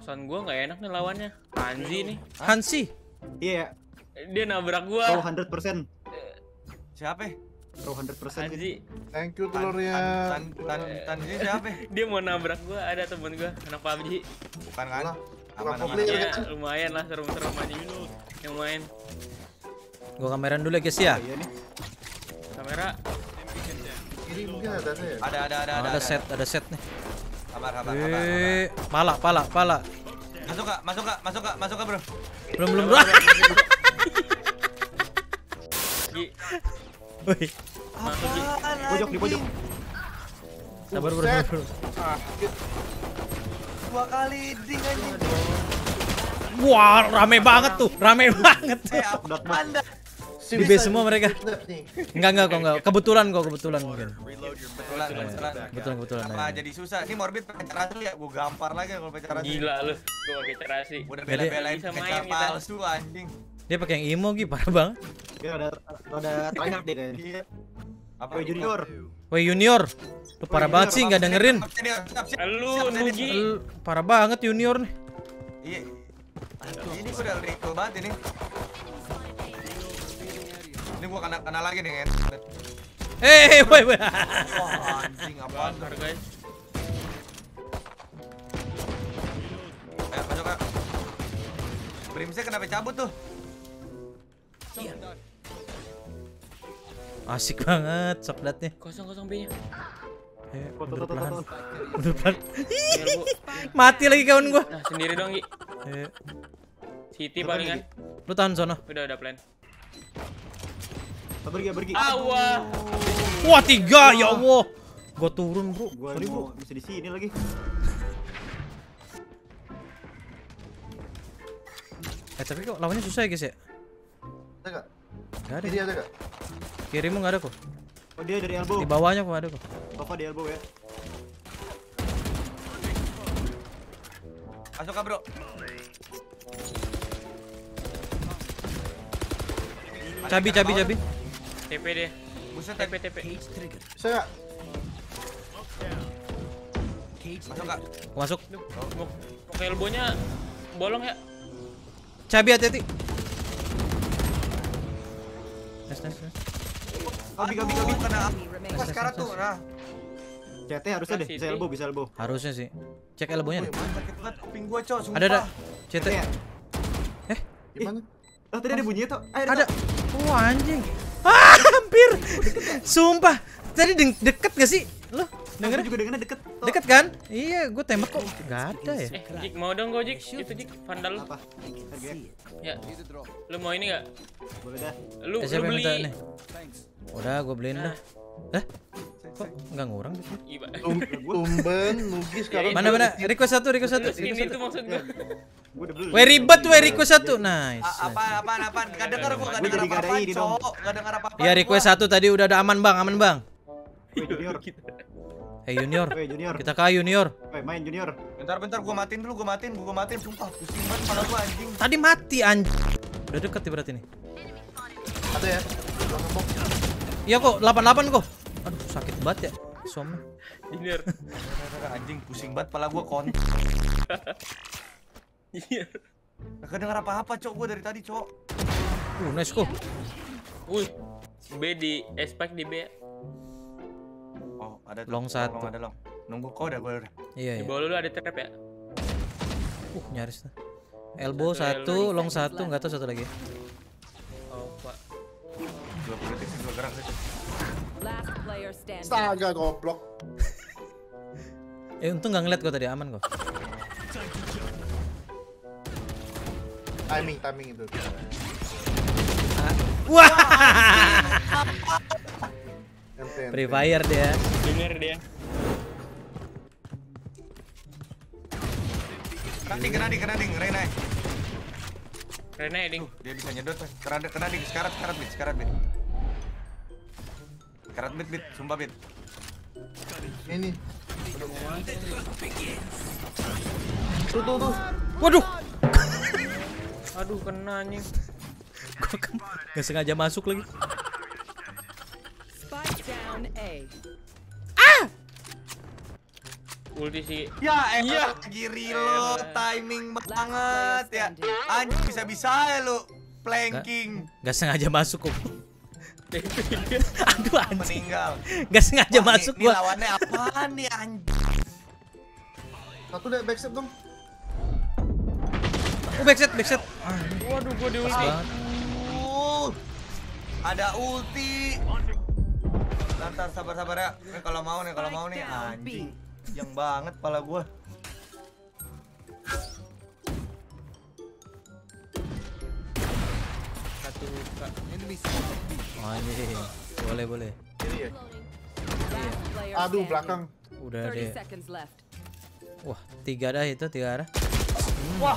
Perasaan gua nggak enak nih lawannya. Hanzi nih. Hansi. Iya. Dia nabrak gua. Pro 100%. Siapa? Pro 100% gitu. Hanzi. Thank you telurnya. Tanji siapa? Dia mau nabrak gua, ada temen gua anak PUBG. Bukan kan? Lah, Aman tukang aman. kopling. Ya lumayan lah serem-serem aja yang main. Gua kameran dulu ya guys ya. Iya nih. Kamera. Ini mungkin ada saya. Ada set nih. Kabar. Pala. Masuk kak bro. Belum bro. Gi, Woi, masuk Gi. Pojok di pojok. sabar bro. Buset. Bro. Ah, Dua kali ding anjing. Wah, rame banget tuh. Udah Anda. si Di base semua mereka. Snap nih. Enggak kok. Kebetulan mungkin. Kebetulan. Apa jadi susah? Ini Morbid pakai cara asli ya, gua gampar lagi kalau pakai cara asli. Gila lu, gua pakai cerasi. Udah Jadi- bela-belain Bisa pakai main cara kita. palsu anjing. Dia pakai yang emo Gi, parah banget. Ya ada tryhard deh kayaknya. Iya. Apa Woi junior. Woi Junior, lu parah banget sih nggak dengerin. Siap. Lu Nugi. Lu parah banget Junior nih. Iya. Ini gua udah recall banget ini. Ini gua kena lagi nih kan. Woi. Wah anjing apaan tuh? Bakar guys. Ayo masuk kak. Brimsnya kenapa cabut tuh? Asik banget sokdatnya. Kosong B-nya. Mundur pelan. Mati lagi kawan gua. Nah, sendiri dong Gi. City palingan. Lu tahan sono. Udah plan. Pergi. Awah. Wah 3 ya Allah. Gua turun bro. Gua Sorry bro. mau bisa di sini lagi. Tapi kok lawannya susah ya guys ya? Ada enggak? Gak ada. Kiri ada enggak? Kirimu gak ada kok. Oh dia dari elbow. Di bawahnya kok ada kok. Tova di elbow ya. Masuk kak bro. Cabi. TP dia. Buset TP. Bisa enggak? Masuk kak. Masuk. Mau ke elbow-nya bolong ya? Cabi hati-hati. Nice. Gabi. Kena apa sekarang tuh? Nah. CT harusnya deh, bisa elbow. Harusnya sih. Cek elbownya deh. Sakit banget kuping gua cok. Sumpah. Ada. CT. Ya. Gimana? Oh tadi ada bunyinya tuh. Ada. Wah anjing. Hampir. Sumpah. Tadi deket gak sih? Lu Dengerin dengerin? juga dengannya deket. Toh. Deket kan? Iya, gue tembak kok. Gak ada ya. Jik mau dong gua Jik. Itu Jik Vandal. Apa? Harga. Ya. Lu mau ini enggak? Boleh dah. Lu Siapa yang beli. minta nih? Udah, gue beliin dah. Kok nggak ngurang gitu? Iba. Tumben Nugi sekarang. Mana? Request satu. Ini tuh maksud gua. Gua udah beli. Weh ribet, request satu. Nice. Apaan? Gak denger gua, gak Gua denger jadi gak ada apa-apa ini dong. cok. Gak denger apa-apa. Ya request satu tadi udah ada aman bang. Woi junior. Hey Junior, Woi junior. kita ke Junior. Woi main junior. Bentar gua matiin dulu, gua matiin sumpah. Pusing banget kepala gua anjing. Tadi mati anjing. Udah deket ya berarti nih. Ada ya? Iya kok, 88 kok. Aduh sakit banget ya. Suami. Junior. Anjing pusing banget kepala gua kon. Iya. Gak denger apa-apa cok gua dari tadi cok. Nice kok. Wih. B di spike di B. Oh ada tuh. Long satu. Ada long. Nunggu kau udah gua udah. Iya Di ya. bawah lu ada trap ya? Nyaris tuh. Elbow satu, long satu, nggak tahu satu lagi. Oh, Pak. 20 detik sih gua gerak gitu. Last player standing. Astaga goblok. Untung nggak ngeliat kok tadi, aman kok. Timing itu. Wah, Ente. Free Fire dia. Junior dia. Kena ding, Rena. Rene ding. Dia bisa nyedot. Kena ding, sekarat bit. Sekarat bit, sumpah bit. Ini. Tuh. Waduh, Aduh kena anjing. gua kan nggak sengaja masuk lagi. Spike down A. ulti sih. Ya Iya. lagi reload, timing banget ya. Anjing bisa-bisa ya lu planking. Gak sengaja masuk kok. Aduh anjing. Meninggal. Gak sengaja Wah, masuk ini gua. lawannya apaan nih anjing? Satu deh backstep dong. Oh backset. Ah, Waduh, gua di ulti. banget. Ada ulti. Ntar sabar ya. Nih kalau mau nih anjing. Yang banget pala gua. Satu luka. Anjing. Boleh. Iya. Last player Aduh standing. belakang. Udah 30 deh. seconds left. Wah, 3 dah itu, 3 arah. Wah.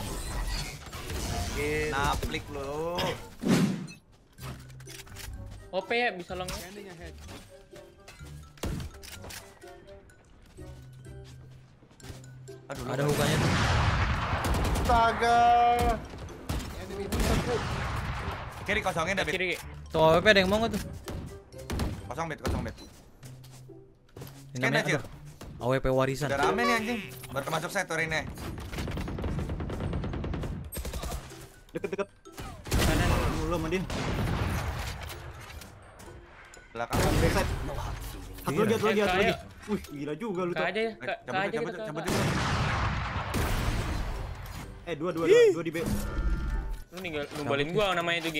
Naplik lu. OP ya bisa long. Aduh, Ada hukanya tuh. Astaga. Kiri kosongin dah, Bet. Kiri. Tuh AWP ada yang mau nggak tuh? Kosong, Bet. Ini Scan namanya aja. apa? AWP warisan. Udah rame nih anjing. Baru masuk sektor ini. Deket. Lu sama Din. Belakang. Backside. Satu lagi. Kayak- Wih, gila juga lu Kak tuh. aja ya, Kak aja kita, Cabut. Kak. Dua di B. Lu numbalin gua namanya itu, Gi.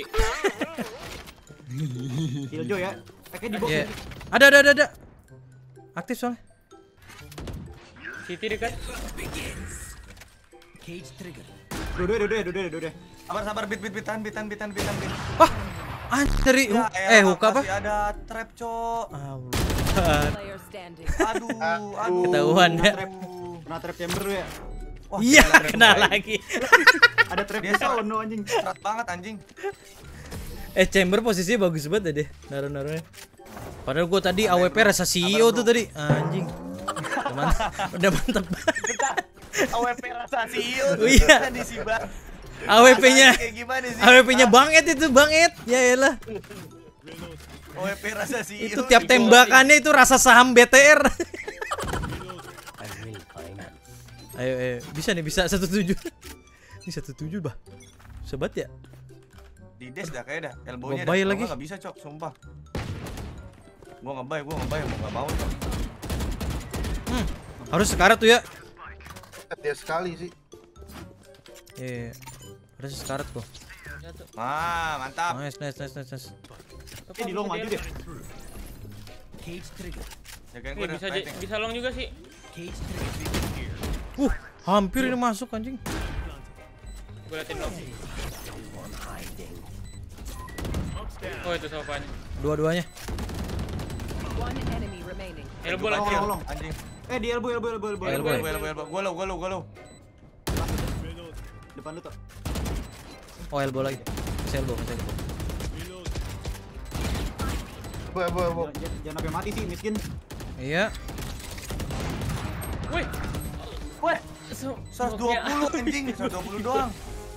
Killjoy ya. Pakai di box. Iya. Ada. Aktif soalnya. City dekat. Dua. Sabar, bit. Tahan. Wah, anjir dari Ya elah, hook apa? masih ada trap, Cok. Player standing. Aduh. Ketahuan ya. Kena trap chamber lu ya. Wah, Iya, gila, kena baik. lagi. Ada trap Dia di sono anjing. Berat banget anjing. Chamber posisinya bagus banget deh naruh-naruhnya. Padahal gua tadi AWP rasa CEO tuh tadi. Anjing. Udah mantap. AWP rasa CEO Oh, iya. di Sibar. AWP-nya Kayak gimana sih? AWP-nya banget itu banget. Ya elah. AWP rasa CEO. Itu tiap tembakannya itu rasa saham BTR. Ayo, bisa 17. Ini 17 bah. Sobat ya. Di dash dah kayak dah. Elbow-nya Ngebay dah. lagi. Gua nggak bisa, Cok, sumpah. Gua ngebay, mau nggak mau, Cok. Harus sekarat tuh ya. Dia sekali sih. Iya. Harus sekarat kok. Mantap. Nice. Di long maju deh. Jagain gua dah. Bisa long juga sih. Hampir ini masuk anjing. Gua liatin long. Oh, itu sofannya. Dua-duanya. One enemy remaining. Elbow lagi. Long. Anjing. Di elbow. Elbow. Gua low. Depan lu tuh. Oh, elbow lagi. Masih elbow. Elbow. Jangan sampai mati sih, miskin. Iya. Wih. 120 anjing, 120 doang.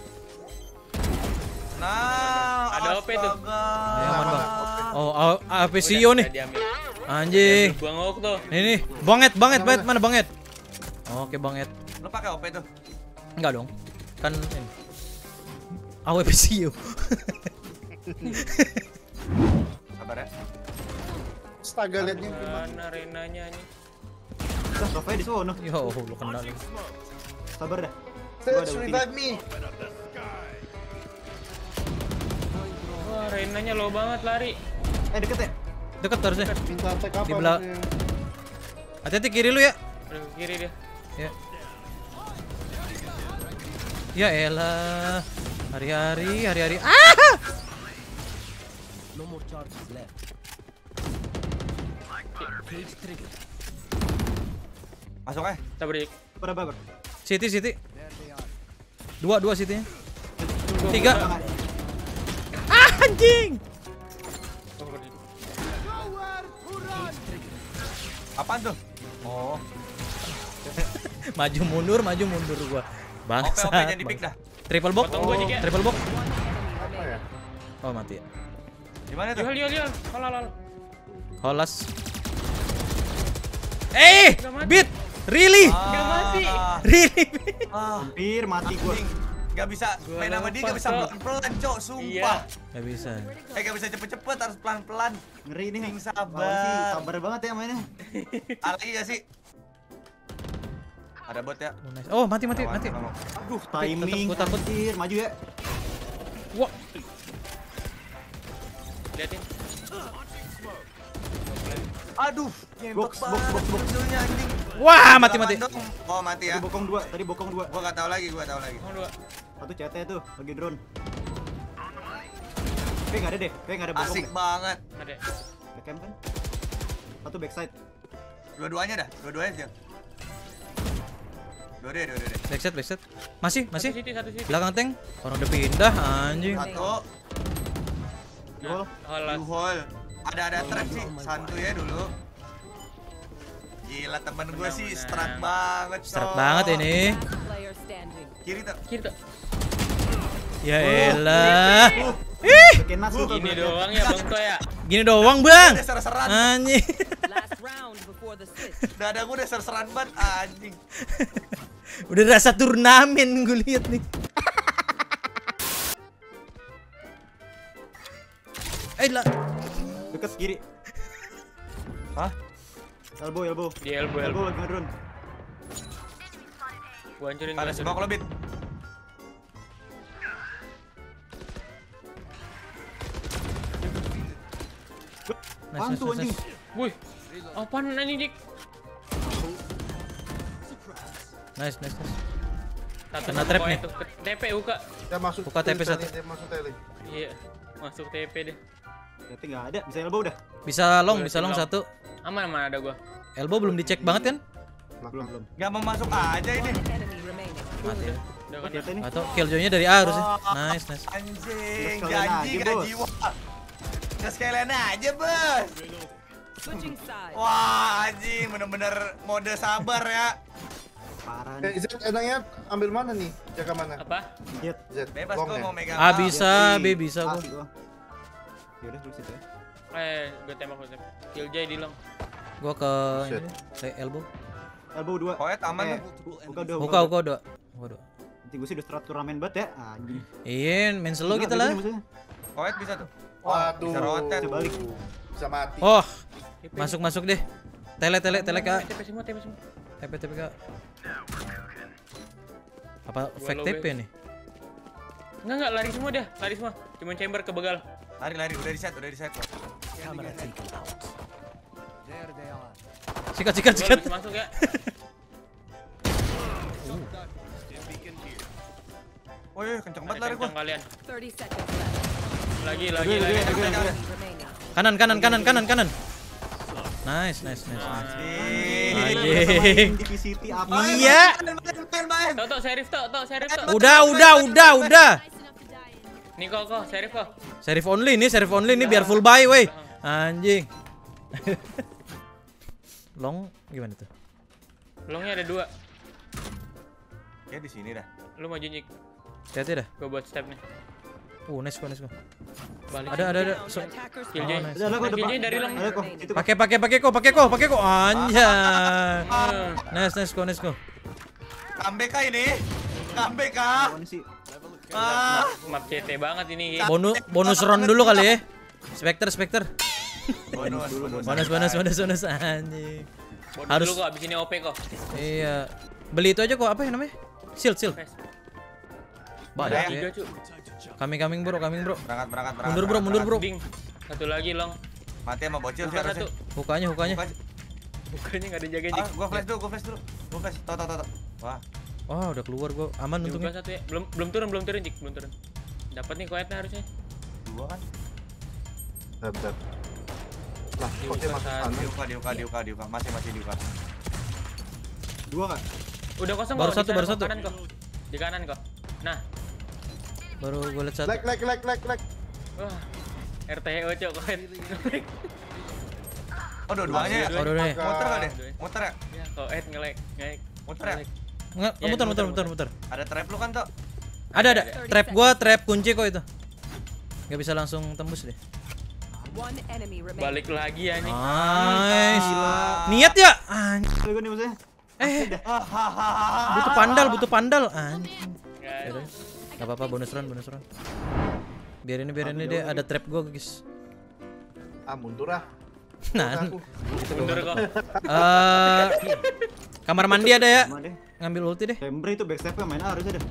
Nah, Ada OP tuh. astaga. Aman bang. Oh, AP CEO nih. Diambil. Anjing. Buang ngok tuh. Ini banget. Mana banget? Oke banget. Lu pakai OP tuh. Enggak dong. Kan ini. AWP CEO. Sabar ya. Astaga liatnya. Mana Renanya nih? Udah, Sofia di sono. Yo, lu kena lagi. Sabar dah. Gua ada Search ulti. revive me. Wah, Renanya low banget lari. Deket ya. Deket harusnya. Minta attack apa? Di belah- maksudnya? Hati-hati kiri lu ya. Udah ke kiri dia. Ya. Ya elah. Hari-hari. Ah! Masuk Sabar, Dik. Berapa? City. Dua City-nya. 3. Anjing. Sabar, Dik. Apaan tuh? Oh, Maju mundur gua. Bangsa. OP jadi pick dah. Triple box. Potong gua, Jik, ya. Triple box. Apa ya? Oh, mati ya. Gimana tuh? Lihat. Halal. Holas. Nggak mati. Beat. Really? Nggak mati. Really? Hampir mati gua. Gak bisa main sama dia, gak bisa Cok. pelan-pelan, Cok, sumpah. Gak bisa. Gak bisa cepet-cepet, harus pelan-pelan. Ngeri nih. Ting, Lawan sih sabar. sabar banget ya mainnya. Ada lagi gak sih? Ada bot ya? Oh, nice. Oh, mati. Aduh, timing. gua takut. Anjir, maju ya. Wah, Liatin. Aduh, Box, box, box, box. Judulnya anjing. wah, mati. Oh, mati ya. Tadi bokong dua. Gua gak tahu lagi. Mau dua. Satu CT tuh, lagi drone. Kayak nggak ada deh, kayak nggak ada bokong. Asik deh. banget. Ada. Backhand kan? Satu backside. Dua-duanya dah, dua-duanya aja. Dua-dua. Backset. Masih. Satu sini. Belakang tank. Orang udah pindah anjing. Satu, Gol. Halas. two hole. Ada trap sih, santuy ya dulu. Gila temen gue sih Menang. strat banget, Cok. Strat banget ini. Last player standing. Kiri tuh. Kiri tuh. Ya elah. Ih, Bikin nas lu tuh. Gini doang ya Bang Toy ya. gini doang, Bang. Udah ser-seran. Anjing. Last round before the switch. Dada gue udah ser-seran banget, anjing. Udah rasa turnamen gue lihat nih. Lah. Deket kiri. Hah? Elbow. Di elbow. Elbow lagi ngedrone. Gua hancurin. Ada semua kalau bit. Pantu anjing. Wih. Apaan ini Dik? Nice. Satu Kena sama trap koin nih. tuh. TP buka. Dia masuk. Buka TP tele, satu. Dia masuk tele. Iya. Masuk TP deh. Berarti nggak ada, bisa elbow dah. Bisa long Long. satu. Aman ada gua. Elbow belum dicek banget kan? Belum. Gak mau masuk aja ini. One enemy remaining. Mati. Udah kan. CT nih. Atau killjoy-nya dari A harusnya. Nice. Anjing, Udah sekalian janji aja, gak Bos. jiwa. Gak sekalian aja, Bos. Switching sides. Wah, anjing, bener-bener mode sabar ya. Parah nih. Z enaknya ambil mana nih? Jaga mana? Apa? Jet. Z. Bebas long gua ya? mau megang. A bisa, B bisa A gua. sih gua. Yaudah dulu situ ya. Gua tembak. Killjoy di long. Gua ke Shit. ini, ke elbow. Elbow 2. Koet aman tuh. Buka udah. Buka. Nanti gue sih udah strat turnamen banget ya. Anjing. Iya, main slow Gila, kita bego lah. nih musuhnya. Koet bisa tuh. Waduh. Bisa rotet. Bisa balik. Bisa mati. Oh, masuk deh. Tele Kak. TP semua. TP Kak. Apa Gua fake low TP base. nih? Enggak lari semua dah. Lari semua. Cuman chamber ke begal. Lari, udah di set kok. Sikat. Gua habis masuk ya. Woi, kenceng banget lari gua. Kencang kalian. 30 seconds left. Lagi. Kanan. Nice. Anjing. Anjing. DPCT apa? Iya. Main. Tok serif tok. Udah. Nih kok serif kok. Serif only nih biar full buy, woi. Anjing. Long gimana tuh? Longnya ada 2. Ya di sini dah. Lu maju nyik. Hati-hati dah. Gua buat step nih. Nice gua. Balik. Ada. So, Attackers Killjoy. Oh, nice. Ada kok depan. Killjoy dari long. Ada kok. Itu kok. pakai kok. Anjay. Nice go. Comeback kah ini? Comeback kah? Apaan sih? Map CT banget ini. Bonus round dulu kali ya. Spectre. Bonus. Bonus anjing. Bonus Harus- dulu kok abis ini OP kok. Iya. Beli itu aja kok, apa yang namanya? Shield. Fast. Banyak Ada ya. 3 cu. Coming bro. Berangkat. Mundur bro. Ding. Satu lagi long. Mati sama bocil sih Buka harusnya. satu. Hukanya. Bukannya enggak ada jaga Ah, nyik. gua flash dulu. Gua flash. Tau. Wah. Wah, udah keluar gua. Aman Dibuka untungnya. satu ya. Belum turun Cik. Belum turun. Dapat nih koetnya harusnya. Dua kan? Z. Lah, kok Dibuka dia masuk satu. sana? Diuka. Masih diuka. 2 kan? Udah kosong Baru kok. satu, Di baru sana satu. kok, kanan kok. Di kanan kok. Nah. Baru gua lihat satu. Lag. Wah. RTO cok koet. Oh, dua-duanya ya? Oh, dua-duanya. Muter kali deh. Muter ya? Ya, koet ngelek. Muter ya? Enggak, Iya, muter. Ada trap lu kan, Tok? Ada. Trap kunci kok itu. Nggak bisa langsung tembus deh. One enemy remaining. Balik lagi ya nih. Nice. Niat ya? Anjing. Bego nih musuhnya. butuh pandal. Anjing. Nggak. Yaudah. Gak apa-apa, bonus round. Biar ini deh, ada trap gua, guys. Ah, mundur ah. Nah, Aku. Mundur kok. kamar mandi ada ya? Sama deh. Ngambil ulti deh. Chamber itu backstep main A harusnya deh.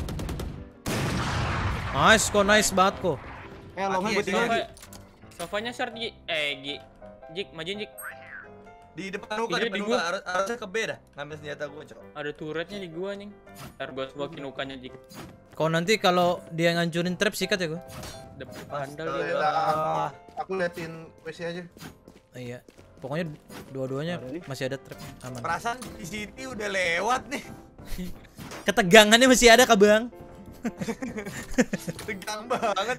Nice banget kok. Longnya gue tinggal lagi. Sofanya short Gi. Jik, majuin Jik. Di depan Uka, Iya, depan di Uka. gua. Harusnya ke B dah. Ngambil senjata gua, Cok. Ada turretnya di gua nih. Ntar gua smokin ukanya Jik. Kau nanti kalau dia ngancurin trap sikat ya gua. Dapet pandal Udah, dia. udah, aku liatin WC aja. Iya. Pokoknya dua-duanya masih ada trap aman. Perasaan di sini udah lewat nih. Ketegangannya masih ada Kak Bang. Tegang banget.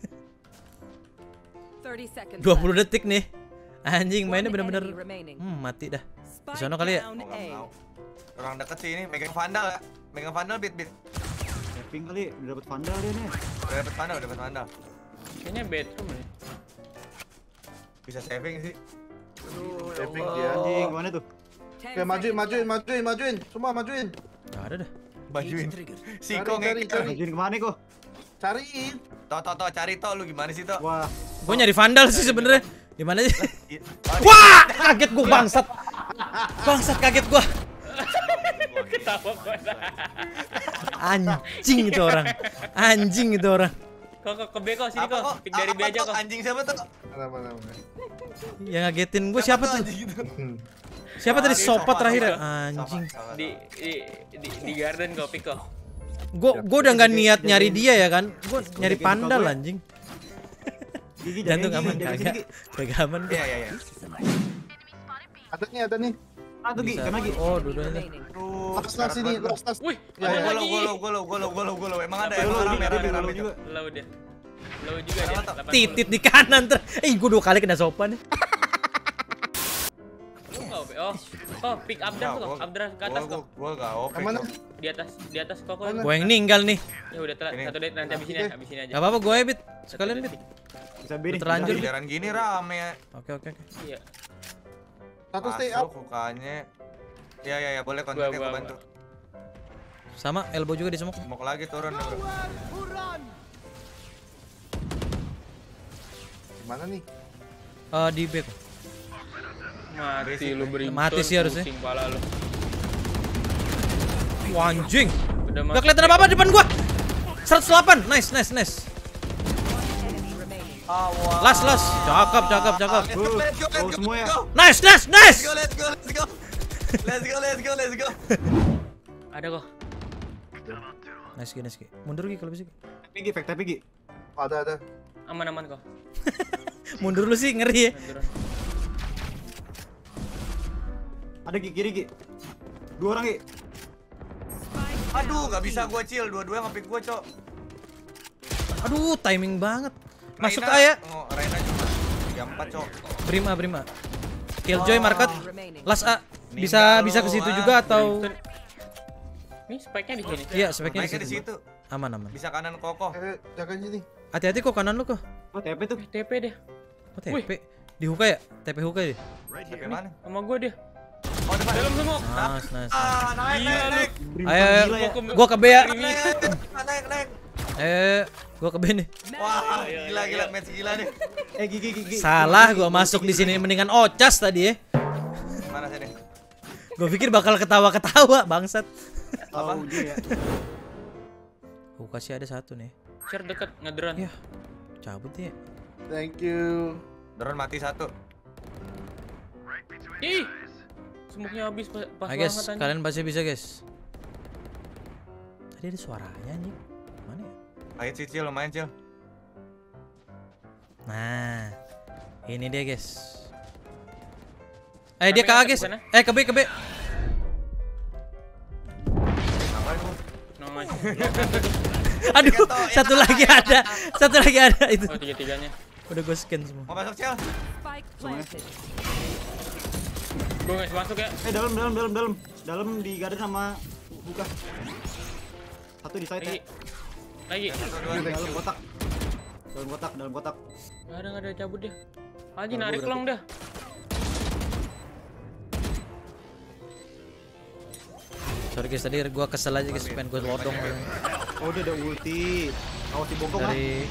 30 seconds 20 detik nih. Anjing mainnya One bener-bener enemy remaining. mati dah. Spike Di sono kali ya? down Mau nggak A. mau. Orang deket sih ini, megang vandal ya. Megang vandal bit. Tapping kali, udah dapet vandal dia nih. Udah dapet vandal. Kayaknya bedroom nih. Bisa saving sih. Aduh, ya Saving Allah. dia. Anjing, gimana tuh? 10 Oke, majuin. seconds Semua majuin. Gak ada dah. Majuin. Siko Cari. ngeker. Majuin kemana kok? Cariin. Toh, cari toh lu gimana sih toh? Wah, Gua nyari vandal sih sebenarnya. Di mana sih? Ah, Wah, kaget gua bangsat. Bangsat kaget gua. Ketawa gua. Anjing itu orang. Kok ke B kok sini Apa kok. Pick dari B Apa aja toh? kok. Anjing siapa tuh? Mana. Yang ngagetin gua siapa tuh? anjing itu? Siapa tadi Oke, sopat Sofa, terakhir ya? Sofa. Anjing. Sofa. Di garden kok pick kok. Gua udah nggak niat nyari dia ya kan. Gua nyari pandal anjing. gigi Jantung jaga aman gigi, jaga kagak. gigi. Kagak aman gua. Iya. Ada nih. Ah, tuh Gi, Bisa. kan lagi. Oh, dua-duanya. remaining. Aduh, Last ini, last. Wih, Ya, ada ya. lagi. Golo. Emang ada Low, emang dia rame low rame juga. Low dia. Low juga dia. 80. Titit di kanan ter. Gua 2 kali kena sopan nih. Lu nggak OP? Oh, pick up down kok. Up down ke atas kok. Gua enggak oke. Yang mana? Di atas kok. Mana? Gua yang ninggal nih. Ya udah telat. Ini. Satu detik nanti habisin aja. Gak apa-apa, gua bit. Sekalian bit. Bisa B nih. Terlanjur. bisa B. Jalan gini rame ya. Oke. Iya. Satu stay up. Masuk mukanya. Ya, boleh kontaknya Gua. gua bantu. Sama elbow juga di smoke. Mau lagi turun nih, Bro. Gimana nih? Di back. Mati lu berimpun. Mati sih harusnya. Pusing pala lu. Wah, anjing. Udah Gak kelihatan apa-apa depan gua. 108. Nice. Enemy remaining. Las. Cakep. Let's go. Oh, semua ya. Nice. Let's go. Ada kok. Nice. Mundur Gi kalau bisa. Gi. Tapi Gi. Ada. Aman kok. Mundur lu sih ngeri ya. Munduran. Ada Gi, kiri Gi. 2 orang Gi. Aduh, gak bisa gua chill. Dua-dua ngepick gua, Cok. Aduh, timing banget. Masuk Reina- aja. Oh, Reina cuma 34, Cok. Prima. Killjoy market. Remaining. Las A. Bisa ke situ juga atau Ini spike-nya di sini. iya, speknya Naiknya di di situ. situ. Aman. Bisa kanan kokoh. Jagain sini. Hati-hati kok kanan lu kok. Oh, TP tuh. TP dia. Oh, TP. Di hookah ya? TP hookah ya? Tapi mana? Sama gua dia. Oh, depan. Dalam semua. Nice. Naik. Ayo, Gila ya. gua ke B ya. Naik. Gua ke B nih. Wah, gila match gila nih. Gi. Salah gua masuk di sini mendingan ocas tadi ya. Mana sini? Gua pikir bakal ketawa-ketawa, bangsat. Tahu dia ya. Gua kasih ada satu nih. Share deket ngedrone. Ya. Cabut ya. Thank you. Drone mati satu. Ih. Smoke-nya habis pas Nah, guys, banget anjing. kalian pasti bisa, guys. Tadi ada suaranya nih. Mana ya? Ayo Cil, lumayan Cil. Nah. Ini dia, guys. Dia ke A, Sampai guys. ke sana? Ke B. Nice. Aduh, satu lagi ada itu. Oh, tiga-tiganya. Udah gue scan semua. Mau masuk Cil? Spike planted. Gua nggak masuk ya. Dalam di garden sama buka. Satu di side ya. Lagi. Satu, dua, Dalam kotak. Dalam kotak. Nggak ada cabut dia. Anjing narik long dah. Sorry guys, tadi gua kesel aja guys, pengen gua lodong Oh, dia ada ulti. Awas di bokong lah. dari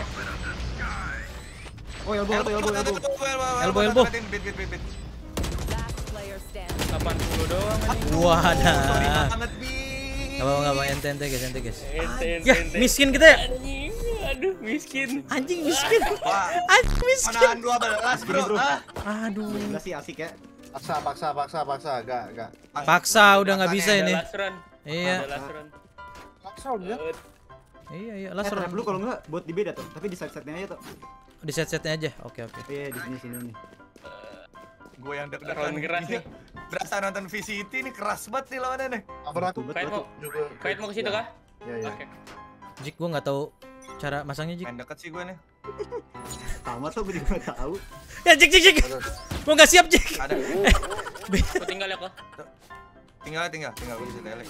Oh, elbow. Bit. Last player standing. 80 doang anjing. wadah. Banget, Bi. Enggak apa ente guys. Ente. Ya, miskin kita ya. Anjing. Aduh, miskin. Anjing miskin. Wah, Anjing miskin. menahan 12, Bro. Bro. Ah. Aduh. Gila sih asik ya. Paksa. Gak. Paksa udah nggak bisa Ada ini. last run. Iya. Ada last run. Paksa udah. Iya, last Trap round. dulu kalau enggak buat di beda tuh, tapi di side-side-nya aja tuh. Di set-setnya aja. Oke. Iya, di sini nih. Gue yang deg-degan Lawan keras nih. Berasa nonton VCT ini keras banget nih lawannya nih. Cover aku Kait mau juga. Kait mau ke situ kah? Ya. Oke. Jik, gua nggak tahu cara masangnya Jik. Main deket sih gue nih. Sama tuh gue juga nggak tahu. Ya Jik. Gua nggak siap Jik. Ada. Aku tinggal ya kok. Tinggal gue bisa tele.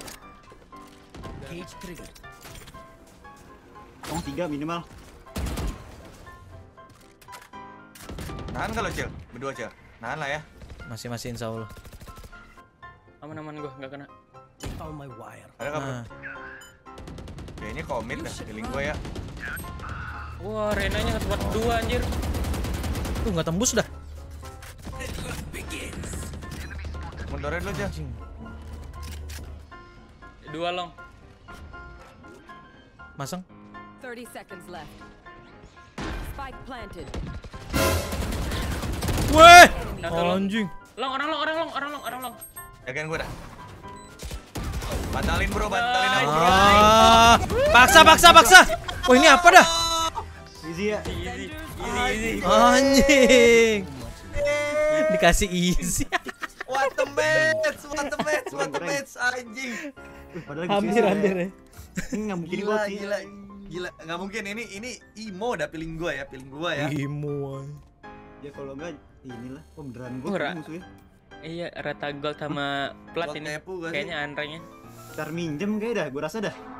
Oh, 3 minimal. Nahan kalau Cil, berdua Cil. Nahan lah ya. Masih insya Allah. Aman gua, enggak kena. Ada nggak bro? Nah, Ya ini komit dah, feeling gue ya. Wah, Renanya nggak sempat 2 anjir. tuh nggak tembus dah. Mundurin dulu Cil. Anjing. 2 long. Masang. 30 seconds left. Spike planted. Weh. Satu long. Anjing. Orang long. Jagain gue dah. Batalin bro, batalin aja bro. Ah, paksa. Oh ini apa dah? Easy ya. Easy. Anjing. Dikasih easy. What the match, anjing. Padahal Hampir ya. ya. Ini nggak mungkin Gila, gol sih. gila. Nggak mungkin ini imo dah feeling gue ya. Imo. Ya kalau enggak inilah. Oh, beneran gol Ora. musuhnya. Iya, rata gold sama plat Gold ini. tepu gak sih? Kayaknya anrenya. Ntar minjem kayak dah, gue rasa dah.